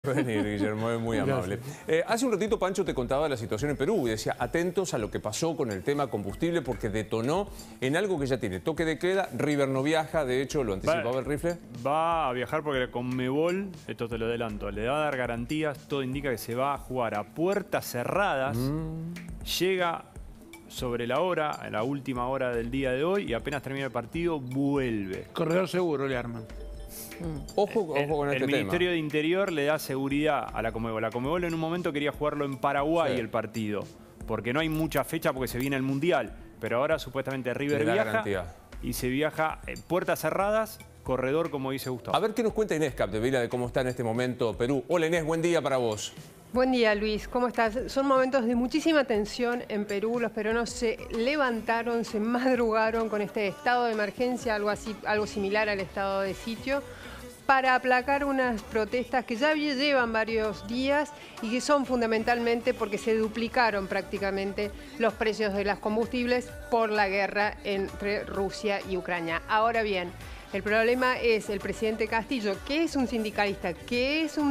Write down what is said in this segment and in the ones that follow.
Venir, Guillermo, es muy amable. Hace un ratito Pancho te contaba la situación en Perú y decía, atentos a lo que pasó con el tema combustible porque detonó en algo que ya tiene toque de queda. River no viaja, de hecho, lo anticipaba el Rifle. Va a viajar porque con Conmebol, esto te lo adelanto, le va a dar garantías, todo indica que se va a jugar a puertas cerradas. Llega sobre la hora, a la última hora del día de hoy y apenas termina el partido, vuelve. Corredor seguro le arman. Ojo con este tema. El Ministerio de Interior le da seguridad a la Conmebol. La Conmebol en un momento quería jugarlo en Paraguay el partido, porque no hay mucha fecha porque se viene el Mundial. Pero ahora supuestamente River viaja y se viaja en puertas cerradas, corredor como dice Gustavo. A ver qué nos cuenta Inés Capdevila de cómo está en este momento Perú. Hola Inés, buen día para vos. Buen día, Luis. ¿Cómo estás? Son momentos de muchísima tensión en Perú. Los peruanos se levantaron, se madrugaron con este estado de emergencia, algo similar al estado de sitio, para aplacar unas protestas que ya llevan varios días y que son fundamentalmente porque se duplicaron prácticamente los precios de los combustibles por la guerra entre Rusia y Ucrania. Ahora bien, el problema es el presidente Castillo, que es un sindicalista, que es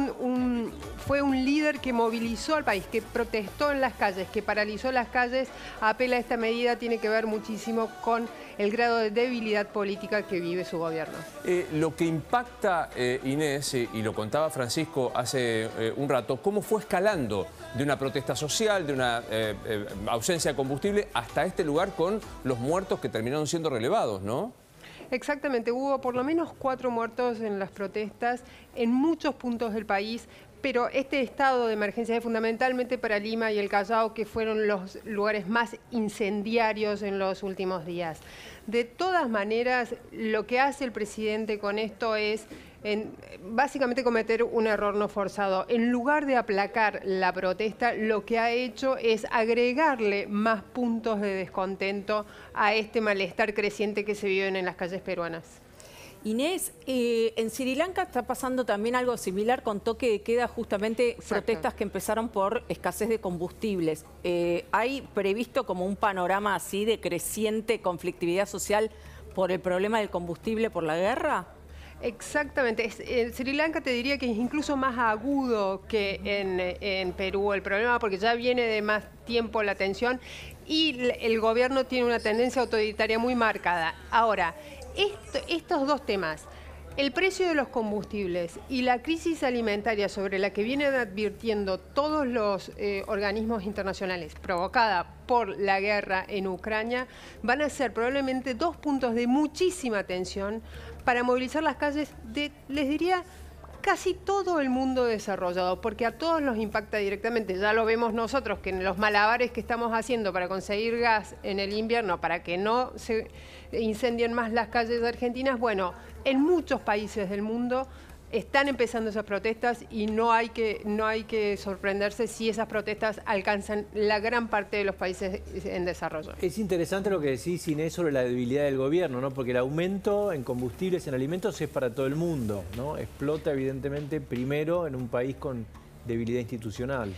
fue un líder que movilizó al país, que protestó en las calles, que paralizó las calles. Apela a esta medida, tiene que ver muchísimo con el grado de debilidad política que vive su gobierno. Lo que impacta, Inés, y lo contaba Francisco hace un rato, cómo fue escalando de una protesta social, de una ausencia de combustible, hasta este lugar con los muertos que terminaron siendo relevados, ¿no? Exactamente, hubo por lo menos 4 muertos en las protestas en muchos puntos del país, pero este estado de emergencia es fundamentalmente para Lima y el Callao, que fueron los lugares más incendiarios en los últimos días. De todas maneras, lo que hace el presidente con esto es básicamente cometer un error no forzado. En lugar de aplacar la protesta, lo que ha hecho es agregarle más puntos de descontento a este malestar creciente que se vive en las calles peruanas. Inés, en Sri Lanka está pasando también algo similar con toque de queda, justamente protestas que empezaron por escasez de combustibles. ¿Hay previsto como un panorama así de creciente conflictividad social por el problema del combustible por la guerra? Exactamente. Sri Lanka te diría que es incluso más agudo que en Perú el problema, porque ya viene de más tiempo la tensión y el gobierno tiene una tendencia autoritaria muy marcada. Ahora, estos dos temas, el precio de los combustibles y la crisis alimentaria sobre la que vienen advirtiendo todos los organismos internacionales provocada por la guerra en Ucrania, van a ser probablemente 2 puntos de muchísima tensión para movilizar las calles de, les diría, casi todo el mundo desarrollado, porque a todos los impacta directamente. Ya lo vemos nosotros, que en los malabares que estamos haciendo para conseguir gas en el invierno, para que no se incendien más las calles argentinas, bueno, en muchos países del mundo están empezando esas protestas y no hay que sorprenderse si esas protestas alcanzan la gran parte de los países en desarrollo. Es interesante lo que decís, Inés, sobre la debilidad del gobierno, ¿no? Porque el aumento en combustibles, en alimentos, es para todo el mundo, ¿no? Explota, evidentemente, primero en un país con debilidad institucional.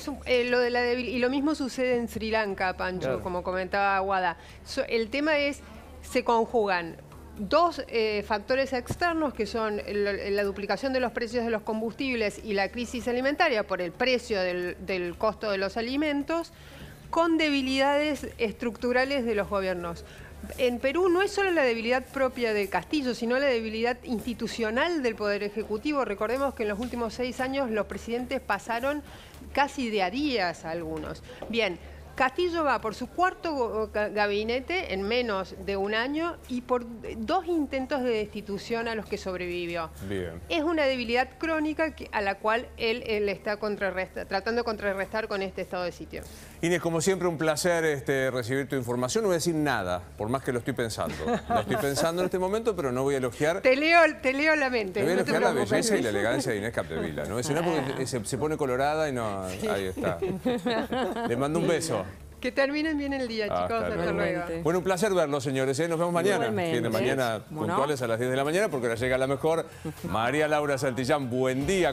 Y lo mismo sucede en Sri Lanka, Pancho, claro, como comentaba Aguada. El tema es, se conjugan 2 factores externos, que son la duplicación de los precios de los combustibles y la crisis alimentaria por el precio del costo de los alimentos, con debilidades estructurales de los gobiernos. En Perú no es solo la debilidad propia de Castillo, sino la debilidad institucional del Poder Ejecutivo. Recordemos que en los últimos 6 años los presidentes pasaron casi de a días algunos. Bien, Castillo va por su 4º gabinete en menos de un año y por 2 intentos de destitución a los que sobrevivió. Bien. Es una debilidad crónica a la cual él está tratando de contrarrestar con este estado de sitio. Inés, como siempre, un placer recibir tu información. No voy a decir nada, por más que lo estoy pensando. Lo estoy pensando en este momento, pero no voy a elogiar. Te leo la mente. Te voy a elogiar la belleza y la elegancia de Inés Capdevila. No es una porque se pone colorada y no... Ahí está. Le mando un beso. Que terminen bien el día, chicos. Hasta luego. Bueno, un placer verlos, señores. Nos vemos mañana. Viene mañana puntuales a las 10 de la mañana, porque ahora llega la mejor María Laura Santillán. Buen día.